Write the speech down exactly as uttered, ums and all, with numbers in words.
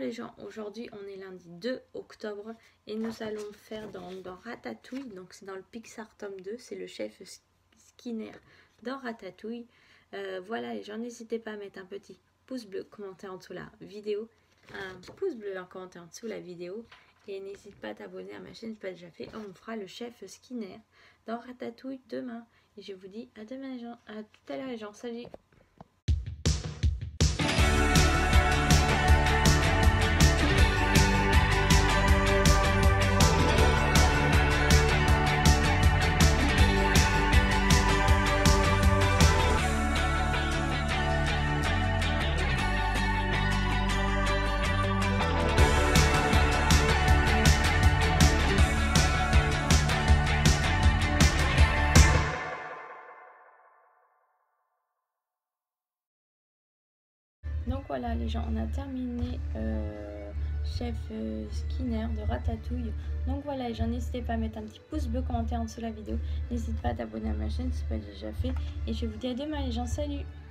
les gens, aujourd'hui on est lundi deux octobre et nous allons faire dans, dans Ratatouille, donc c'est dans le Pixar tome deux, c'est le chef Skinner dans Ratatouille. Euh, voilà les gens, n'hésitez pas à mettre un petit pouce bleu, commenter en dessous la vidéo, un pouce bleu en commentaire en dessous la vidéo et n'hésite pas à t'abonner à ma chaîne si ce n'est pas déjà fait. On fera le chef Skinner dans Ratatouille demain et je vous dis à demain les gens, à tout à l'heure les gens, salut. Donc voilà les gens, on a terminé euh, chef euh, Skinner de Ratatouille. Donc voilà les gens, n'hésitez pas à mettre un petit pouce bleu, commenter en dessous de la vidéo. N'hésite pas à t'abonner à ma chaîne si ce n'est pas déjà fait. Et je vous dis à demain les gens, salut!